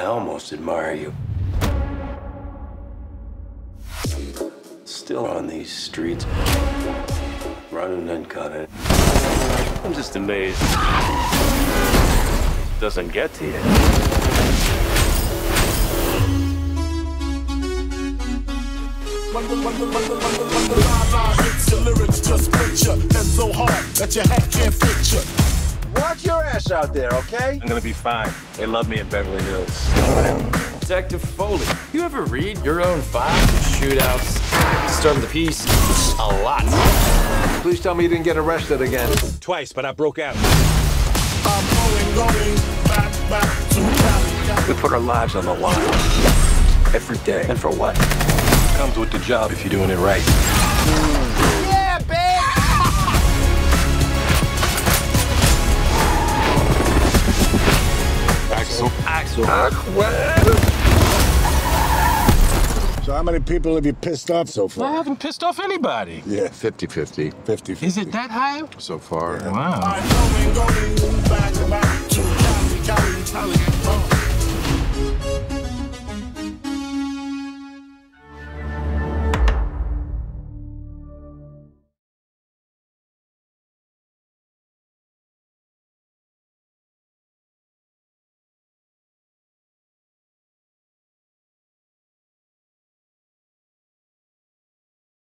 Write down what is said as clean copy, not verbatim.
almost admire you. Still on these streets, running and cutting. I'm just amazed it doesn't get to you. Hits your lyrics, just picture. And so hard that your hat can't fit you. Watch your ass out there, okay? I'm gonna be fine. They love me in Beverly Hills. Detective Foley, you ever read your own files? Shootouts, start of the piece, a lot. Please tell me you didn't get arrested again. Twice, but I broke out. We put our lives on the line every day. And for what? Comes with the job if you're doing it right. Yeah, babe! Axel. So how many people have you pissed off so I far? haven't pissed off anybody. Yeah, 50-50 50-50. Is it that high? so far. Wow. I'm going back to Cali.